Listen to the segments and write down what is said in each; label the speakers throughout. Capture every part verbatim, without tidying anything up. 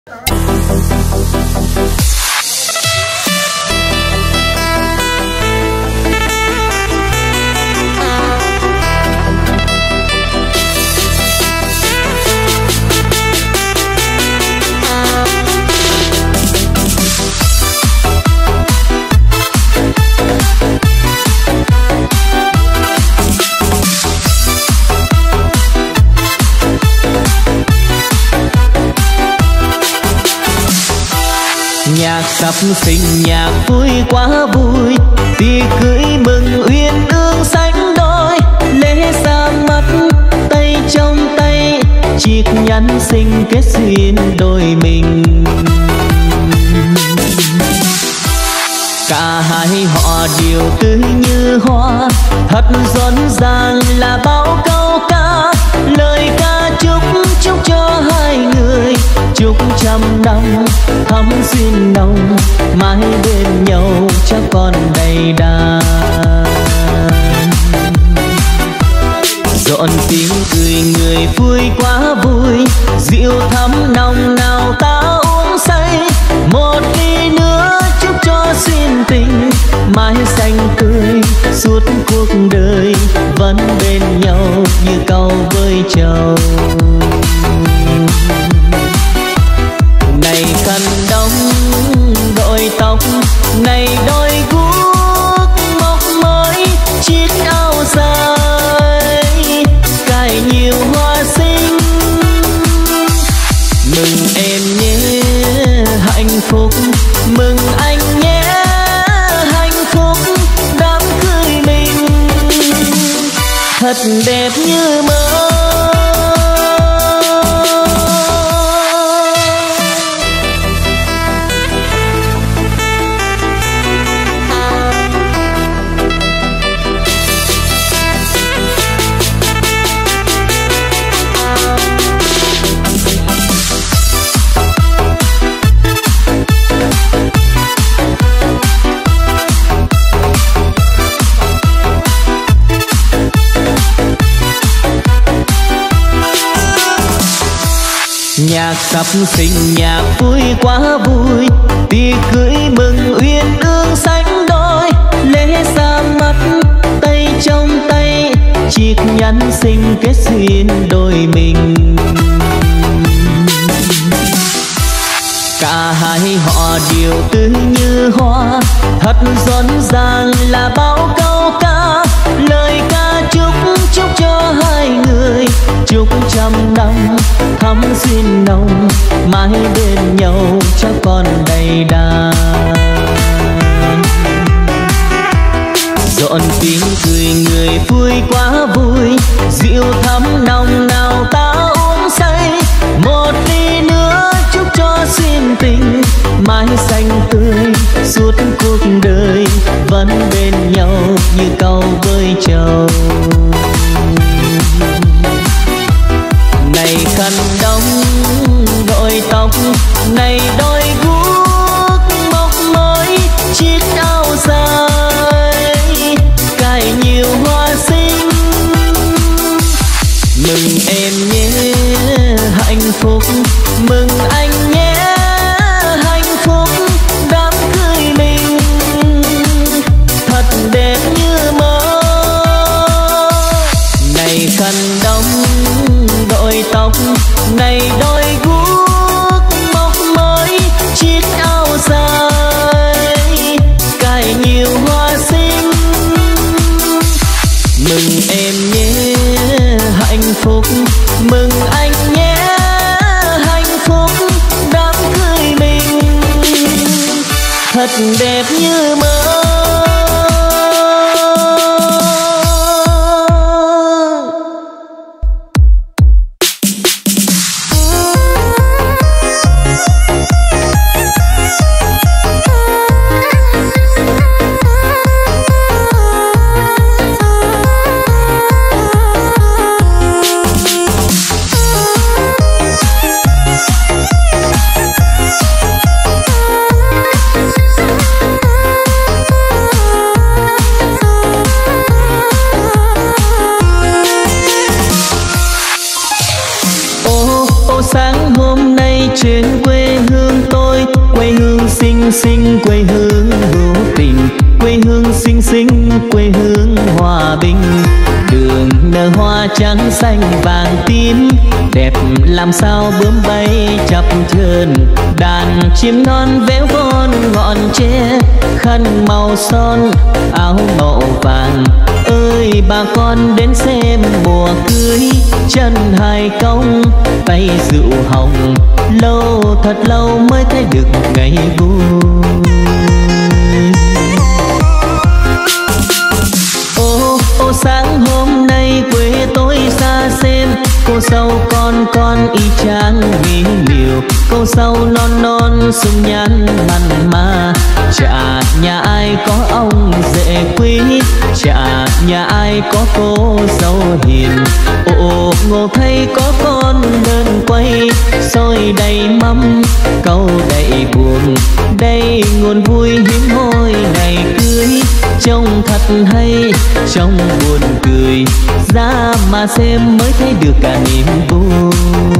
Speaker 1: Nhạc sắp sinh nhạc vui quá vui, tiệc cưới mừng uyên ương sánh đôi, lễ ra mắt tay trong tay, chiếc nhẫn sinh kết duyên đôi mình. Cả hai họ đều tươi như hoa, thật rộn ràng là bao câu ca, lời ca chúc chúc cho hai người, chúc trăm năm thắm duyên nồng, mãi bên nhau cho con đầy đàn. Rộn tiếng cười người vui quá vui, rượu thắm nồng nào ta uống say, một ly nữa chúc cho duyên tình mãi xanh tươi suốt cuộc đời, vẫn bên nhau như câu với trầu. Này khăn đông đội tóc, này đôi guốc móc mới, chiếc áo dài cài nhiều hoa xinh. Mừng em nhé hạnh phúc, mừng anh nhé hạnh phúc, đám cưới mình thật đẹp như mơ. Nhạc sắp sinh nhạc vui quá vui, tiệc cưới mừng uyên ương sánh đôi, lễ ra mắt tay trong tay, chiếc nhẫn sinh kết duyên đôi mình. Cả hai họ đều tươi như hoa, thật rộn ràng là bao câu ca, lời ca chúc chúc cho hai người, chúc trăm năm thắm duyên nồng, mãi bên nhau cho con đầy đàn. Rộn tiếng cười người vui quá vui, rượu thắm nồng nào ta uống say, một ly nữa chúc cho duyên tình mãi xanh tươi suốt cuộc đời, vẫn bên nhau như câu với trầu. Này khăn đông đội tóc, này đôi guốc móc mới, chiếc áo dài cài nhiều hoa xinh. Mừng em nhé hạnh phúc, mừng anh nhé hạnh phúc, đám cưới mình thật đẹp như mơ. Này khăn đông đội tóc, này đôi guốc móc mới, chiếc áo dài cài nhiều hoa xinh. Mừng em nhé hạnh phúc, mừng anh nhé hạnh phúc, đám cưới mình thật đẹp như mơ. hương xinh quê hương hữu tình, quê hương xinh xinh quê hương hòa bình. Đường nở hoa trắng xanh vàng tím, đẹp làm sao bướm bay chập chờn. Đàn chim non véo von ngọn tre, khăn màu son áo màu vàng. Ơi bà con đến xem mùa cưới, chân hai cong tay rượu hồng. Lâu thật lâu mới thấy được ngày vui. Ô ô sáng hôm nay quê tôi xa xem, cô dâu con con y chang mỹ miều. Cô dâu non non sung nhan mặn mà, chả nhà ai có ông rể quý, chả nhà ai có cô dâu hiền. Ồ ngộ thay có con đơn quay, xôi đầy mâm câu đầy buồn. Đây nguồn vui hiếm hoi ngày cưới, trông thật hay trông buồn cười. Ra mà xem mới thấy được cả niềm vui.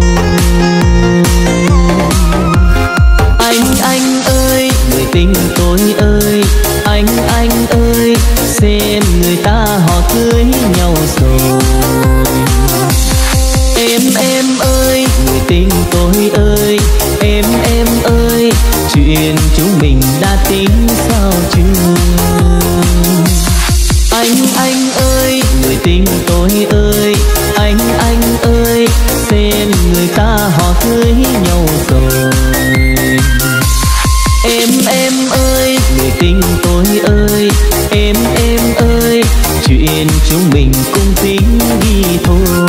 Speaker 1: Anh anh ơi người tình tôi ơi, anh anh ơi xem người ta họ cưới nhau rồi. Em em ơi người tình tôi ơi, em em ơi chuyện chúng mình đã tính sao chưa. Anh anh ơi người tình tôi ơi, anh anh ơi xem người ta họ cưới nhau rồi. Em em ơi người tình tôi ơi, em em ơi chuyện chúng mình cùng tính đi thôi.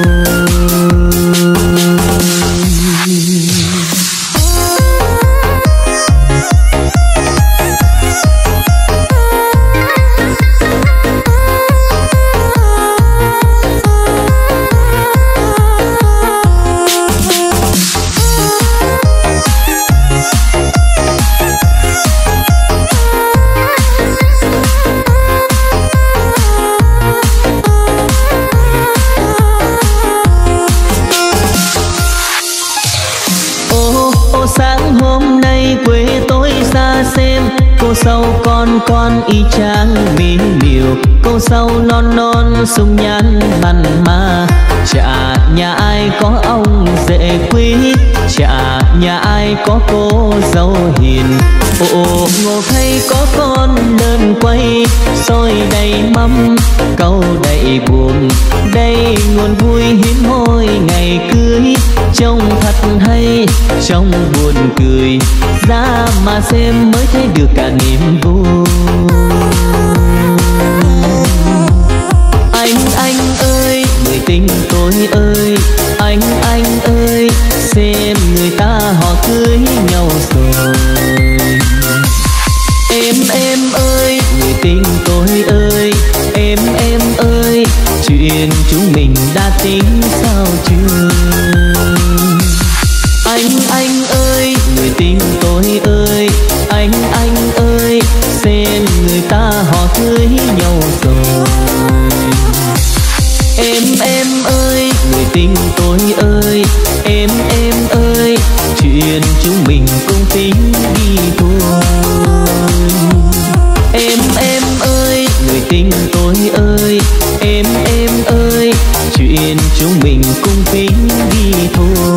Speaker 1: Cô dâu con con y chang mỹ miều, cô dâu non non sung nhan mặn mà, chả nhà ai có ông rể quý, chả nhà ai có cô dâu hiền. Ồ ngộ thay có con đơn quay, xôi đầy mâm câu đầy buồn. Đây nguồn vui hiếm hoi ngày cưới, trông thật hay trông buồn cười. Ra mà xem mới thấy được cả niềm vui. Anh anh ơi người tình tôi ơi, anh anh ơi xem người ta họ cưới nhau rồi. Em em ơi người tình tôi ơi, em em ơi chuyện chúng mình đã tính sao chưa. Anh anh ơi người tình tôi ơi, anh anh ơi xem người ta họ cưới nhau rồi. Em em ơi người tình tôi ơi, em em ơi chuyện chúng mình cùng tính đi thôi. Em em ơi người tình tôi ơi, em em ơi chuyện chúng mình cùng tính đi thôi.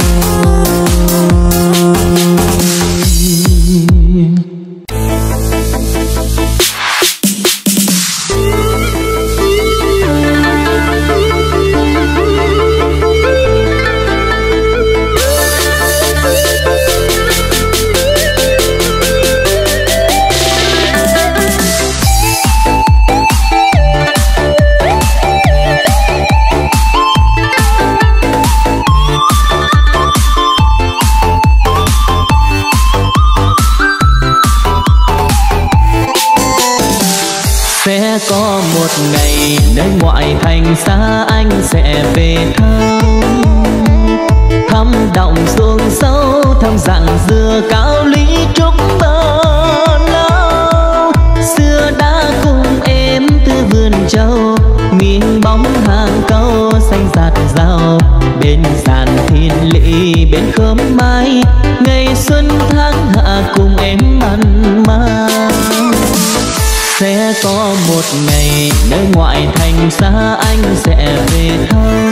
Speaker 1: Có một ngày nơi ngoại thành xa anh sẽ về thăm, thăm đồng ruộng sâu, thăm rặng dừa cao lý trúc tơ lâu. Xưa đã cùng em từ vườn trầu, miếng bóng hàng câu xanh rạt rào. Bên sàn thiên lý bên khóm mai, ngày xuân tháng hạ cùng em ăn có một ngày nơi ngoại thành xa anh sẽ về thăm.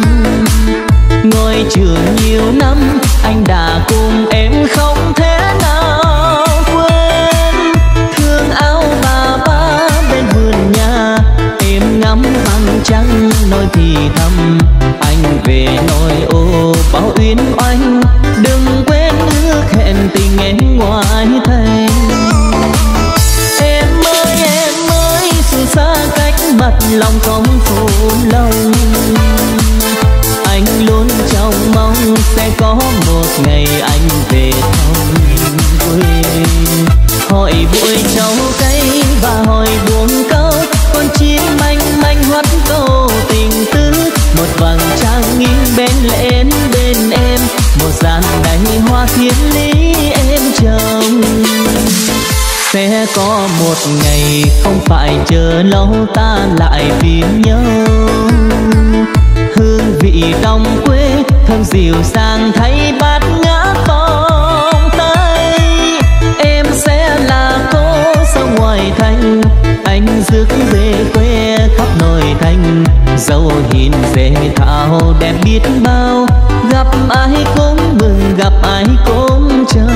Speaker 1: Ngồi trường nhiều năm anh đã cùng em không thể nào quên. Thương áo bà ba bên vườn nhà, em ngắm vầng trăng nói thì thầm. Anh về nói ô bao uyên oanh, đừng quên ước hẹn tình em ngoại thành. Em ơi em ơi sự xa cách mặt lòng không phụ lòng. Anh luôn trong mong sẽ có một ngày anh về thăm quê. Hỏi bụi trầu cây và hỏi buông câu, con chim manh manh hót câu tình tứ. Một vầng trăng nghiêng bên lên bên em, một gian đầy hoa thiên lý em trồng. Sẽ có một ngày không phải chờ lâu ta lại tìm nhau. Hương vị đồng quê thơm dịu dàng thay bát ngát vòng tay. Em sẽ là cô dâu ngoại thành, anh rước về quê khắp nội thành. Dâu hiền dễ thảo đẹp biết bao, gặp ai cũng mừng gặp ai cũng chờ.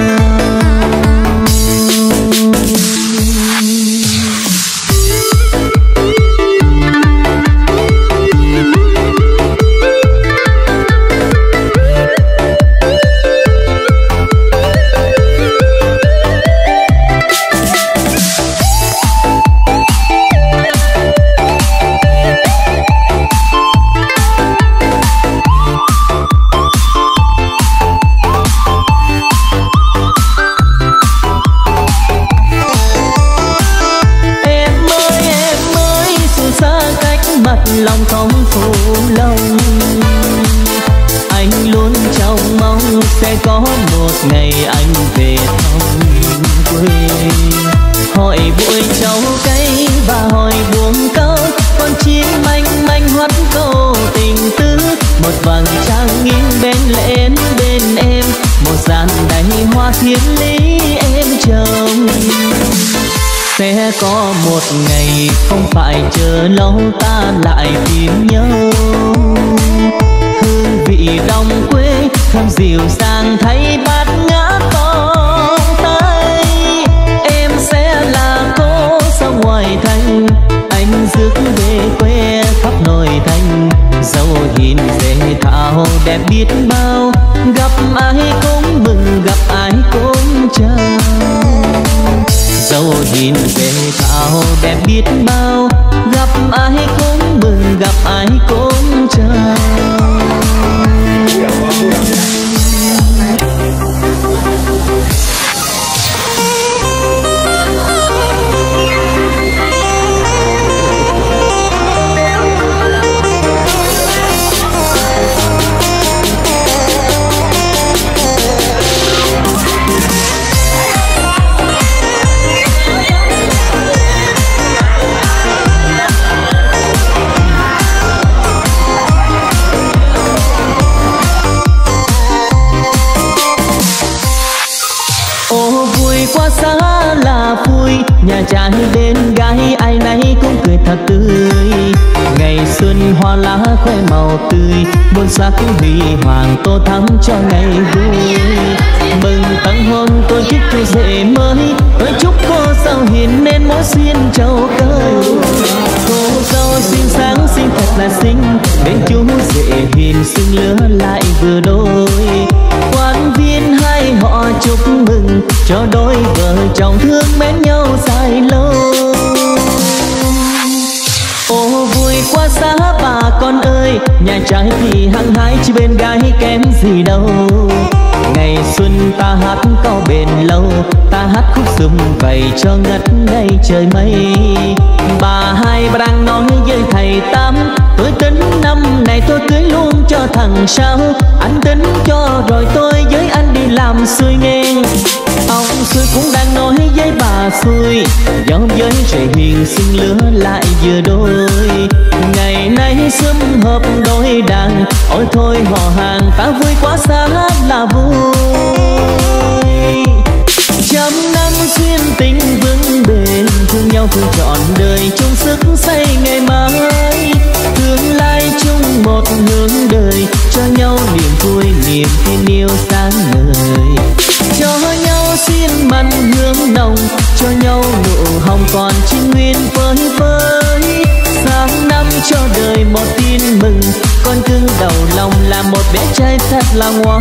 Speaker 1: Lòng không phụ lòng. Anh luôn trong mong sẽ có một ngày anh về thăm quê. Hỏi bụi trầu cây và hỏi buông câu, con chim manh manh hót câu tình tứ. Một vầng trăng nghiêng bên lên bên em, một gian đầy hoa thiên lý em trồng. Sẽ có một ngày không phải chờ lâu ta lại tìm nhau. Hương vị đồng quê thơm dịu dàng thay bát ngát vòng tay. Em sẽ là cô dâu ngoại thành, anh rước về quê khắp nội thành. Dâu hiền dễ thảo đẹp biết bao, gặp ai cũng mừng gặp ai cũng chờ. Dâu hiền về thảo đẹp biết bao, gặp ai cũng mừng gặp ai cũng chờ. Qua xa là vui, nhà trai bên gái ai nấy cũng cười thật tươi. Ngày xuân hoa lá khoe màu tươi, muôn sắc huy hoàng tô thắm cho ngày vui. Mừng tặng hôn tôi chúc chú rể mới, tôi chúc cô dâu hiền nên mỗi xuyên châu câu. Cô dâu xinh sáng xinh thật là xinh, bên chú rể hiền xinh lứa lại vừa đôi. Quan viên hai họ chúc mừng cho đôi vợ chồng thương mến nhau dài lâu. Ô vui quá xa bà con ơi, nhà trai thì hăng hái chứ bên gái kém gì đâu. Ngày xuân ta hát câu bền lâu, ta hát khúc sum vầy cho ngất ngây trời mây. Bà hai bà đang nói với thầy Tám, tôi tính năm này tôi cưới luôn cho thằng sao. Anh tính cho rồi tôi với anh đi làm xuôi ngang. Ông xuôi cũng đang nói với bà xuôi, do với trẻ hiền xinh lứa lại vừa đôi. Ngày nay sum họp đôi đàn, ôi thôi họ hàng ta vui quá xa là vui. Trăm năm xuyên tình vững bền, thương nhau nhau thương trọn đời, chung sức xây ngày mai. Tương lai chung một hướng đời, cho nhau niềm vui niềm tin yêu sáng ngời. Cho nhau xin mặn hương nồng, cho nhau nụ hồng còn trinh nguyên phơi phới. Sáng năm cho đời một tin mừng, con cưng đầu lòng là một bé trai thật là ngoan.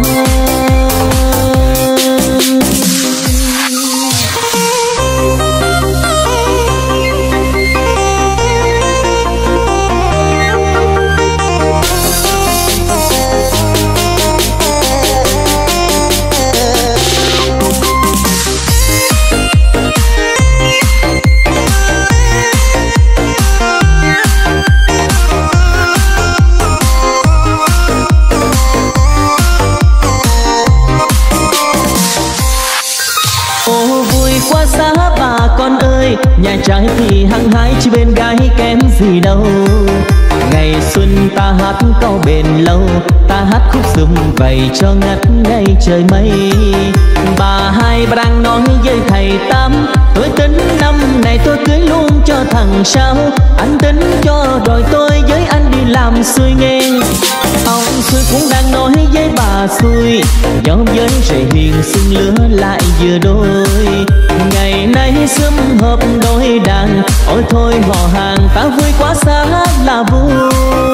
Speaker 1: Con ơi, nhà trai thì hăng hái chứ bên gái kém gì đâu. Ngày xuân ta hát câu bền lâu, ta hát khúc sum vầy cho ngất ngây trời mây. Bà hai bà đang nói với thầy Tám, tôi tính năm này tôi cưới luôn cho thằng Sáu. Anh tính cho rồi tôi với anh đi làm xuôi nghe. Ông xuôi cũng đang nói với bà xuôi, nhóm với rể hiền xưng lứa lại vừa đôi. Ngày nay sum họp đôi đàn, ôi thôi họ hàng ta vui quá xa là vui.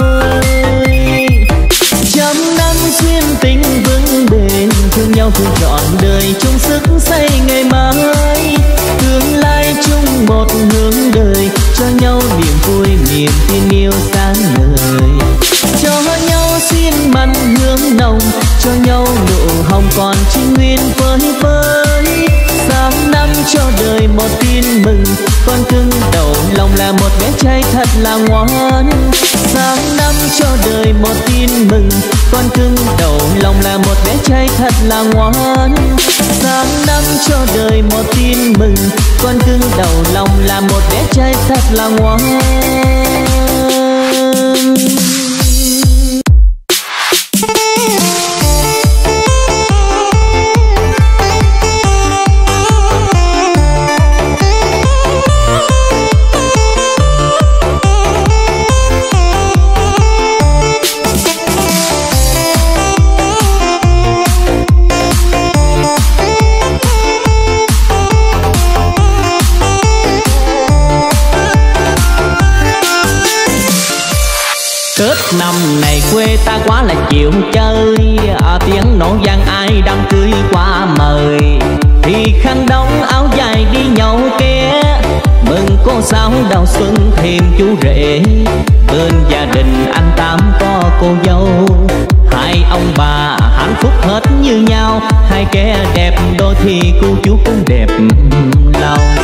Speaker 1: Trăm năm xuyên tình vững bền, thương nhau thương trọn đời, chung sức xây ngày mai. Tương lai chung một hướng đời, cho nhau niềm vui niềm tin yêu sáng ngời. Cho nhau xin mặn hương nồng, cho nhau nụ hồng còn trinh nguyên phơi phới. Sáng năm cho đời một tin mừng, con cưng đầu lòng là một bé trai thật là ngoan. Sáng năm cho đời một tin mừng, con cưng đầu lòng là một bé trai thật là ngoan. Sáng năm cho đời một tin mừng, con cưng đầu lòng là một bé trai thật là ngoan. Tết năm này quê ta quá là chịu chơi, à, tiếng nổ vang ai đám cưới qua mời. Thì khăn đóng áo dài đi nhậu ké, mừng cô sáu đầu xuân thêm chú rể. Bên gia đình anh Tám có cô dâu, hai ông bà hạnh phúc hết như nhau. Hai kẻ đẹp đôi thì cô chú cũng đẹp lòng.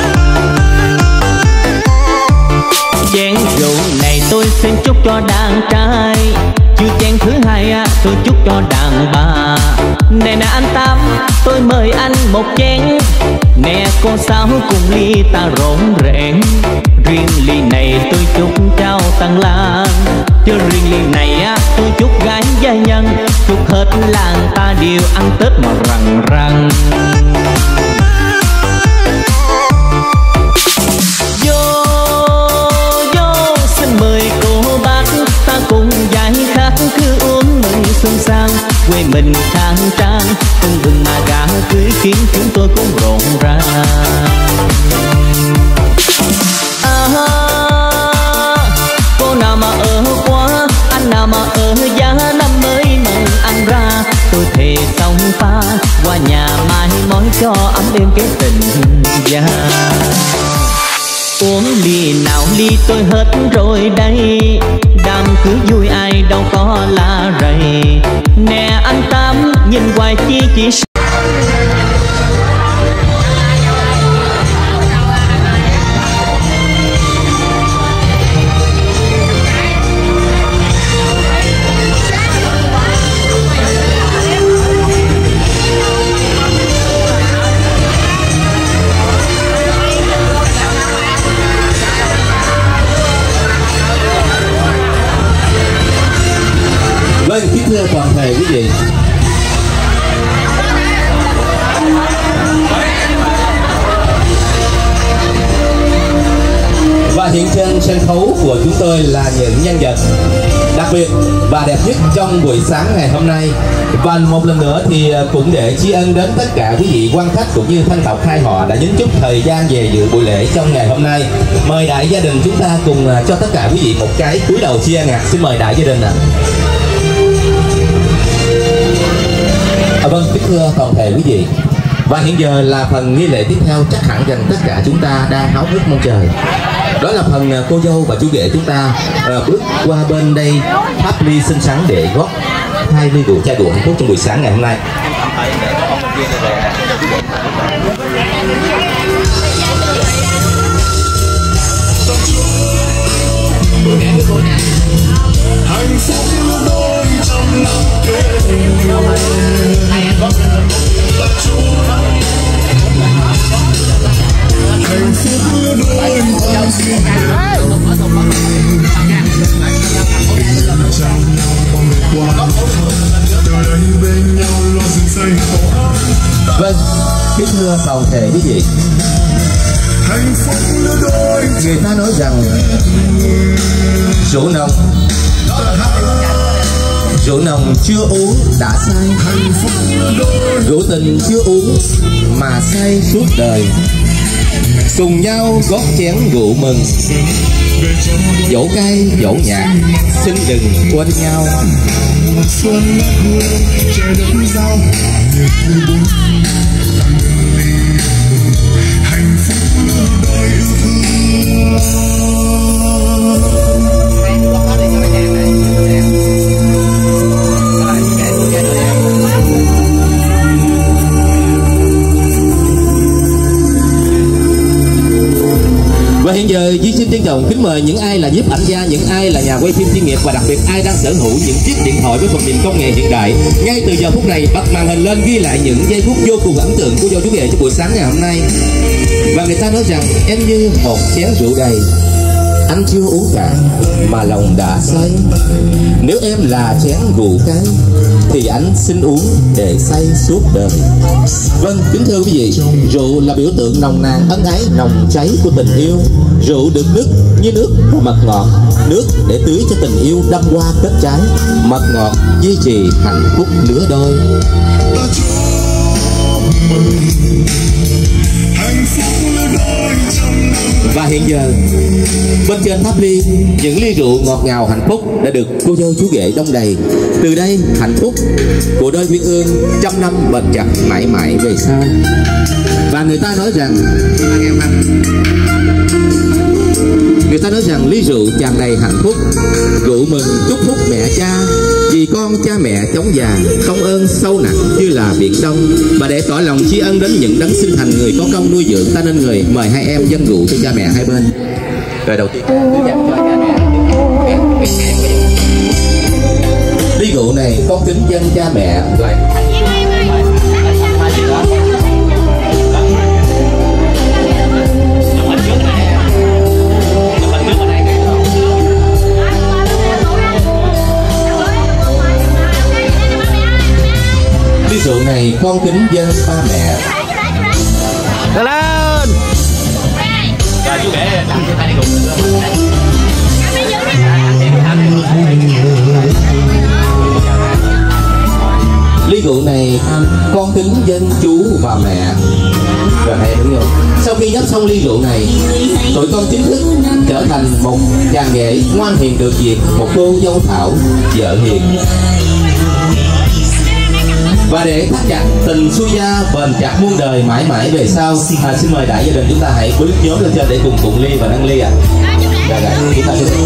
Speaker 1: Chén rượu này tôi xin chúc cho đàn trai, chứ chén thứ hai tôi chúc cho đàn bà. Nè nè anh Tám, tôi mời anh một chén. Nè cô Sáu cùng ly ta rộn rẽn. Riêng ly này tôi chúc trao tặng làng, chứ riêng ly này tôi chúc gái gia nhân. Chúc hết làng ta đều ăn Tết mà răng răng. Mời cô bác ta cùng giải khát cứ uống mừng xuân sang. Quê mình khang trang tưng bừng mà gà cưới khiến chúng tôi cũng rộn ràng. À, cô nào mà ở quá, anh nào mà ở giá năm mới mừng anh ra. Tôi thề xong pha qua nhà mai mối cho ấm đêm cái tình gia. Uống ly nào ly tôi hết rồi đây, đám cưới vui ai đâu có la rầy. Nè anh Tám nhìn hoài chi chỉ
Speaker 2: Vâng, kính thưa toàn thể quý vị, Và hiện trên sân khấu của chúng tôi là những nhân vật đặc biệt và đẹp nhất trong buổi sáng ngày hôm nay. Và một lần nữa thì cũng để tri ân đến tất cả quý vị quan khách cũng như thân tộc hai họ đã nhấn chút thời gian về dự buổi lễ trong ngày hôm nay. Mời đại gia đình chúng ta cùng cho tất cả quý vị một cái cúi đầu tri ân ạ. Xin mời đại gia đình ạ. À, vâng, kính thưa toàn thể quý vị. Và hiện giờ là phần nghi lễ tiếp theo, chắc hẳn rằng tất cả chúng ta đang háo hức mong chờ. Đó là phần cô dâu và chú rể chúng ta à, bước qua bên đây thắp ly xinh xắn để góp hai ly rượu chai rượu hạnh phúc trong buổi sáng ngày hôm nay.
Speaker 3: Hạnh phúc đôi trăm năm kế là Chúa. Hạnh phúc đôi con xin trăm năm bóng qua từ đây bên nhau lo dựng xây tổ ấm.
Speaker 2: Vâng, kính thưa toàn thể quý vị.
Speaker 3: Hạnh phúc đôi
Speaker 2: người ta nói rằng rượu nồng rượu nồng chưa uống đã say, rượu tình chưa uống mà say suốt đời. Cùng nhau gót chén rượu mừng, dỗ cay dỗ nhạt, xin đừng quên nhau.
Speaker 3: xuân hương trời đất giao hạnh phúc đôi yêu thương.
Speaker 2: Và hiện giờ Duy xin trân trọng kính mời những ai là nhiếp ảnh gia, những ai là nhà quay phim chuyên nghiệp và đặc biệt ai đang sở hữu những chiếc điện thoại với phần mềm công nghệ hiện đại, ngay từ giờ phút này bật màn hình lên ghi lại những giây phút vô cùng ấn tượng của dâu chú rể trong buổi sáng ngày hôm nay. Và người ta nói rằng em như một chén rượu đầy, anh chưa uống cạn mà lòng đã say. Nếu em là chén rượu cay thì anh xin uống để say suốt đời. Vâng, kính thưa quý vị, rượu là biểu tượng nồng nàn ân ái nồng cháy của tình yêu. Rượu được nước như nước và mật ngọt, nước để tưới cho tình yêu đâm hoa kết trái, mật ngọt duy trì hạnh phúc lứa đôi. Và hiện giờ bên trên tháp ly, những ly rượu ngọt ngào hạnh phúc đã được cô dâu chú rể đong đầy. Từ đây hạnh phúc của đôi duyên ương trăm năm bền chặt mãi mãi về sau. Và người ta nói rằng Người ta nói rằng ly rượu tràn đầy hạnh phúc, rượu mừng chúc phúc mẹ cha, vì con cha mẹ chống già, công ơn sâu nặng như là biển đông. Và để tỏ lòng tri ân đến những đấng sinh thành người có công nuôi dưỡng ta nên người, mời hai em dâng rượu cho cha mẹ hai bên. Rồi đầu tiên ly rượu này con kính dâng cha mẹ. Rồi ly rượu này con kính dâng ba mẹ.
Speaker 1: Lên lên.
Speaker 4: Rồi chú rể làm cho hai cùng.
Speaker 2: Ly rượu này con kính dâng chú và mẹ. Rồi hay đúng không? Sau khi nhấp xong ly rượu này, tụi con chính thức trở thành một chàng rể ngoan hiền được việc, một cô dâu thảo vợ hiền. Và để thắt chặt tình xuôi gia bền chặt muôn đời mãi mãi về sau, à, xin mời đại gia đình chúng ta hãy bước nhóm lên trên để cùng tụng ly và nâng ly ạ. À. Rồi, rồi, chúng ta sẽ...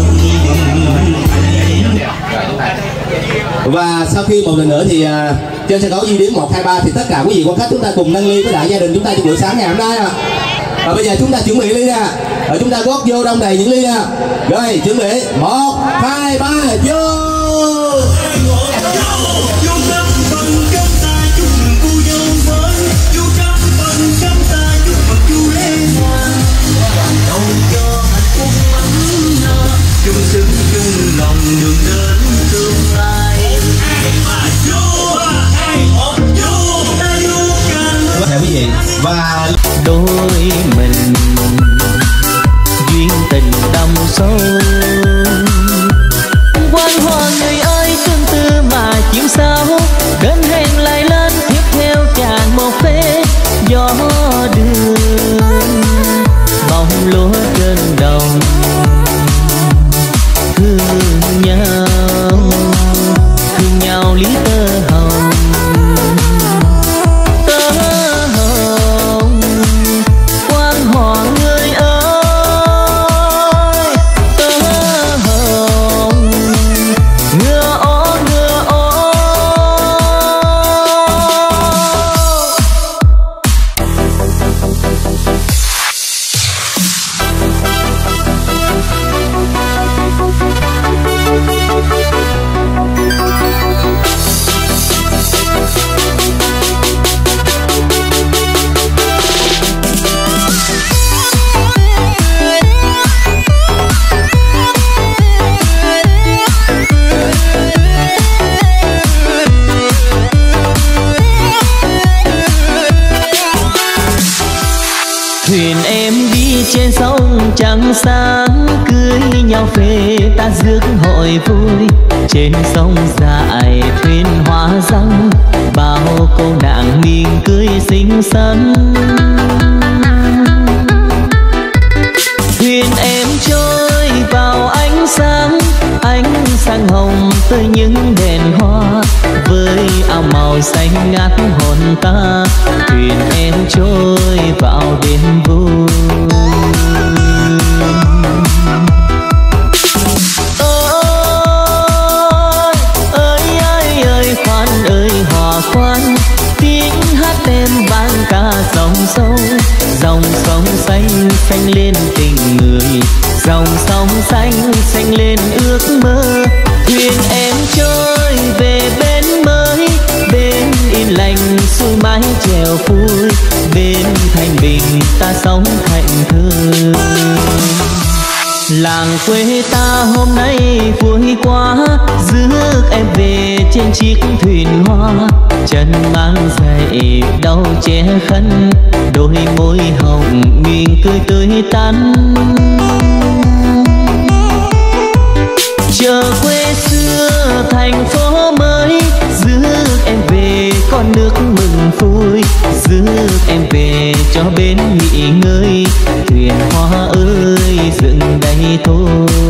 Speaker 2: Và sau khi một lần nữa thì uh, trên sân khấu Duy đếm một hai ba thì tất cả quý vị quan khách chúng ta cùng nâng ly với đại gia đình chúng ta trong buổi sáng ngày hôm nay ạ. À. Và bây giờ chúng ta chuẩn bị ly ra, rồi chúng ta gót vô đông đầy những ly ra. Rồi chuẩn bị một hai ba vô.
Speaker 3: chung sức chung lòng đường đến tương lai.
Speaker 2: Chào quý vị và
Speaker 1: đôi mình duyên tình đậm sâu. Quan hoa người ơi tương tư mà chim sao, đến hẹn lại lên tiếp theo chàng một phê gió đường. Bóng lúa trên đồng thương nhau, thương nhau lý tơ hồng. Tơ hồng quan họ người ơi, tơ hồng ngựa ô ngựa ô. Thuyền em đi trên sông trắng sáng, cưới nhau về ta rước hội vui. Trên sông dài thuyền hoa răng, bao cô nàng miền cưới xinh xắn. Thuyền em trôi vào ánh sáng, ánh sáng hồng tới những đèn hoa. Với áo màu xanh ngát hồn ta, thuyền em trôi vào đêm vui. Ôi ơi ơi ơi khoan ơi hò khoan, tiếng hát em vang ca dòng sâu. Dòng sông xanh xanh lên tình người, dòng sông xanh xanh lên ước mơ. Thuyền em trôi về bên mới, bên yên lành xuôi mái chèo vui. Bên thành bình ta sống hạnh thơ. Làng quê ta hôm nay vui quá, rước em về trên chiếc thuyền hoa. Chân mang giày đau che khăn, đôi môi hồng miệng cười tươi tắn. Chờ quê xưa thành phố mới, rước em về con nước mừng vui. Rước em về cho bên nghỉ ngơi, thuyền hoa ơi dừng đây thôi.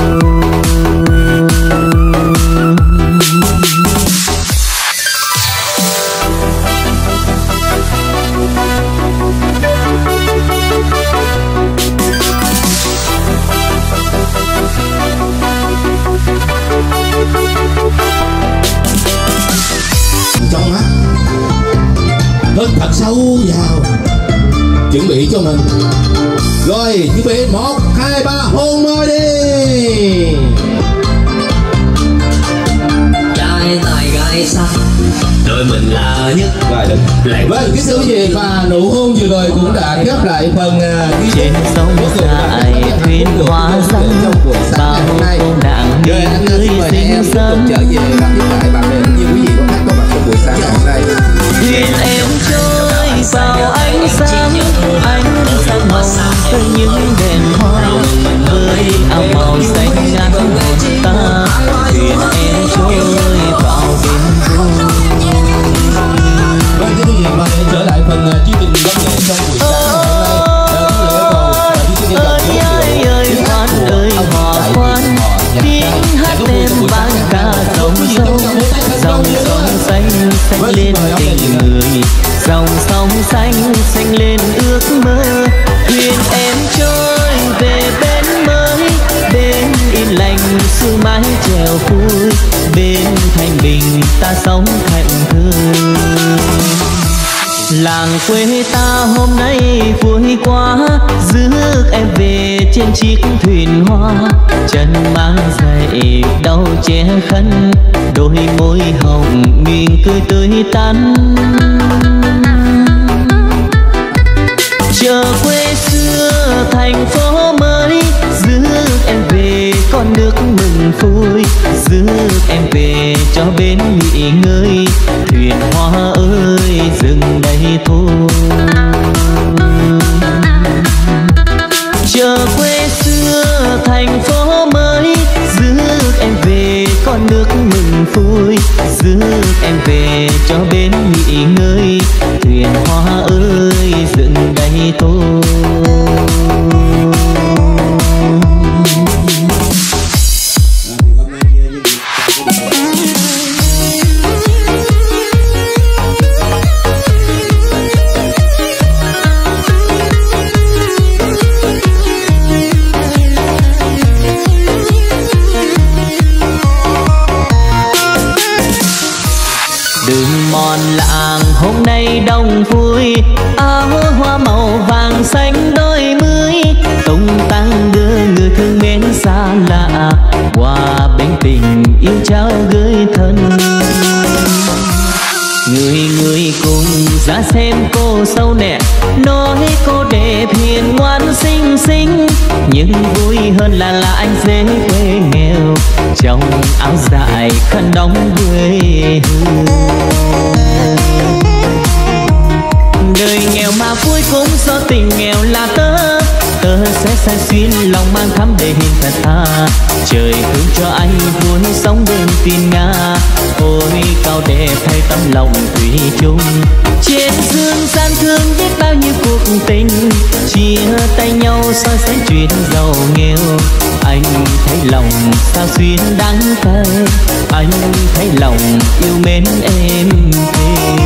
Speaker 2: Trong mắt hít thật sâu vào, chuẩn bị cho mình. Rồi chuẩn bị một hai ba hôn môi đi.
Speaker 5: Trai tài gái sắc, đôi mình là nhất.
Speaker 2: Rồi được. Vâng, cái thứ gì và nụ hôn vừa rồi cũng đã khép lại phần uh,
Speaker 1: trên sông dài thuyền hoa răng, bao cô nàng đi cưới xinh xắn.
Speaker 2: trở về gặp lại bạn bè như quý vị có khách có mặt trong buổi sáng ngày hôm nay.
Speaker 1: Thuyền em trôi vào ánh sáng, ánh sáng hồng tới những đèn hoa. Với áo màu xanh ngát hồn ta, thuyền em trôi vào đêm vui.
Speaker 2: Vâng, thưa quý vị, và để trở lại phần uh, chương trình văn nghệ trong buổi sáng ngày hôm nay,
Speaker 1: ơi ơi ơi khoan ơi hò khoan, tiếng hát em vang ca dòng sông. Dòng sông xanh xanh lên tình người, dòng sông xanh xanh lên ước mơ. Thuyền em trôi về bên mới, bên yên lành xuôi mái chèo vui. Bên thành bình ta sống hạnh thơ. Làng quê ta hôm nay vui quá, rước em về trên chiếc thuyền hoa. Chân mang giày đau che khăn, đôi môi hồng miệng cười tươi tắn. Chờ quê xưa thành phố mới, rước em về con nước mừng vui. Rước em về cho bên nghỉ ngơi, thuyền hoa ơi dừng đây thôi. Chờ quê xưa tôi. Đường mòn làng hôm nay đông vui, áo hoa màu vàng xanh đôi mươi, tung tăng đưa người thương mến xa lạ qua bên tình yêu trao gửi thân. Người người cùng ra xem cô sâu nè, nói cô đẹp hiền ngoan xinh xinh, nhưng vui hơn là là anh dễ quê nghèo trong áo dài khăn đóng quê hương. Đời nghèo mà vui cũng do tình nghèo là tớ, tớ sẽ say xuyên lòng mang thắm để hiền thật tha. Trời thương cho anh vui sống bên tin Nga, ôi cao đẹp thay tấm lòng thủy chung. Trên dương gian thương biết bao nhiêu cuộc tình, chia tay nhau soi sáng chuyện giàu nghèo. Anh thấy lòng sao xuyên đắng cay, anh thấy lòng yêu mến em thêm.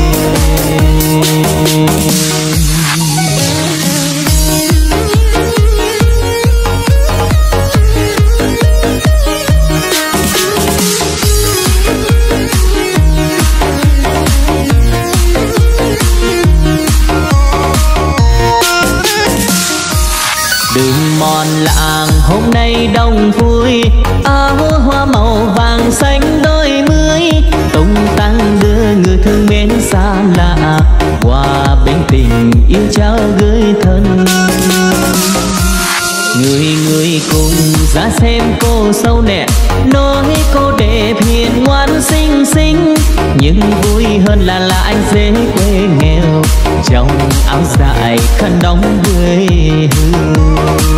Speaker 1: Đường mòn làng hôm nay đông vui, áo hoa màu vàng xanh đôi mươi, tung tăng đưa người thương mến xa lạ qua bên tình yêu trao gửi thân. Người người cùng ra xem cô sâu nè, nói cô đẹp hiền ngoan xinh xinh, nhưng vui hơn là là anh dễ quê nghèo trong áo dài khăn đóng quê hương.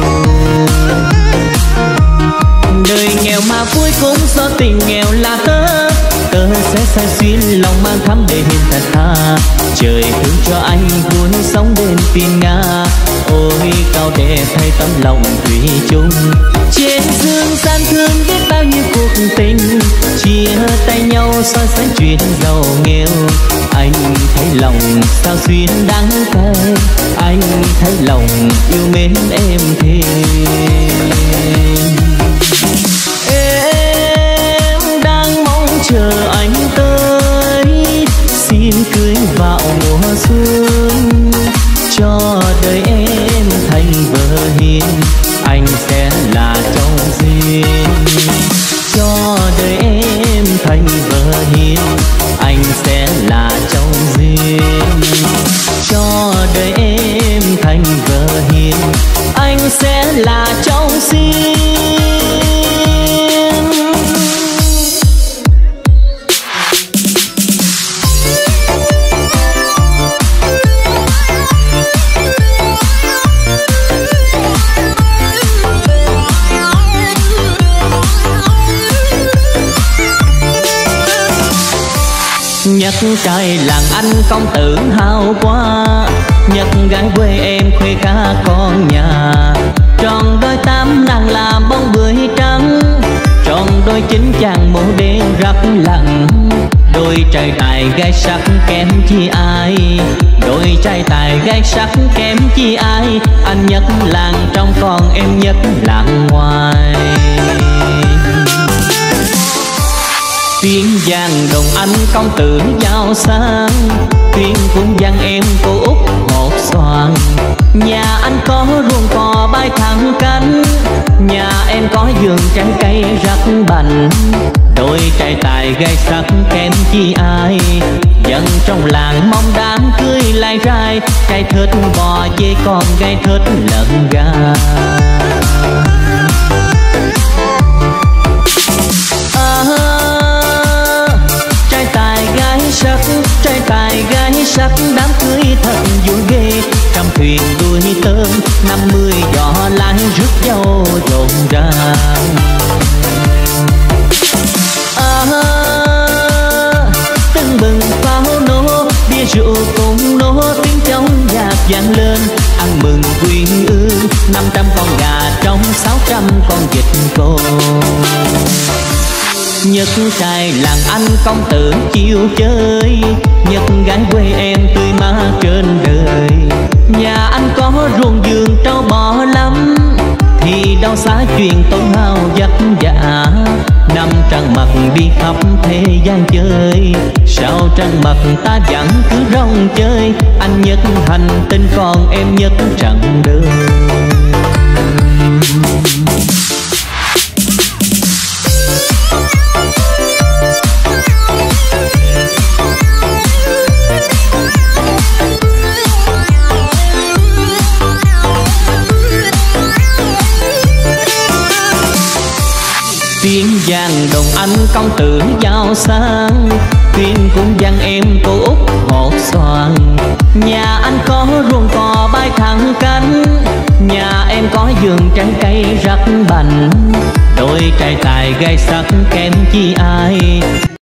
Speaker 1: Đời nghèo mà vui cũng do tình nghèo là tớ, tớ sẽ say xuyên lòng mang thắm để hiền thật tha. Trời thương cho anh vui sống bên tin Nga, ôi cao đẹp thay tấm lòng thủy chung. Trên dương gian thương biết bao nhiêu cuộc tình, chia tay nhau soi sáng chuyện giàu nghèo. Anh thấy lòng sao xuyên đắng cay, anh thấy lòng yêu mến em thêm. Em đang mong chờ anh tới, xin cưới vào mùa xuân, cho đời em thành vợ hiền, anh sẽ là chồng duyên. Cho đời em thành vợ hiền, anh sẽ là chồng duyên. Cho đời em thành vợ hiền, anh sẽ là chồng duyên. Nhắc trai làng anh công tử hào quá, nhắc gái quê em khuê ca con nhà. Tròn đôi tám nàng là bông bưởi trắng, tròn đôi chín chàng mồ đen rất lặng. Đôi trai tài gái sắc kém chi ai, đôi trai tài gái sắc kém chi ai. Anh nhất làng trong còn em nhất làng ngoài. Tiếng giang đồng anh công tử giàu sang, tiếng cũng giang em cô út một xoàn. Nhà anh có ruộng cò bay thẳng cánh, nhà em có vườn trái cây rất bành. Đôi trai tài gái sắc kém chi ai, dân trong làng mong đám cưới lai rai. Trai thích bò chê con gái thích lợn gà. Sắc trai tài gái sắc đám cưới thật vui ghê. Trăm thuyền đuôi tôm năm mươi giỏ lái rước dâu rộn ràng. À, tưng bừng pháo nổ bia rượu cùng nổ tiếng trong nhạc vang lên. ăn mừng quyên ương, năm trăm con gà trống, sáu trăm con vịt cô. Nhật trai làng anh công tử chiêu chơi, Nhật gái quê em tươi mát trên đời. Nhà anh có ruộng vườn trâu bò lắm, thì đâu xa chuyện tốn hao vất vả. Năm trăng mật đi khắp thế gian chơi, sao trăng mật ta vẫn cứ rong chơi. Anh nhất hành tinh còn em nhất trần đời. Tiếng vàng đồng anh công tử giàu sang, Tuyên cũng vang em cô út hột xoàn. Nhà anh có ruộng cò bay thẳng cánh, nhà em có vườn trái cây rất bành. Đôi trai tài gai sắc kém chi ai,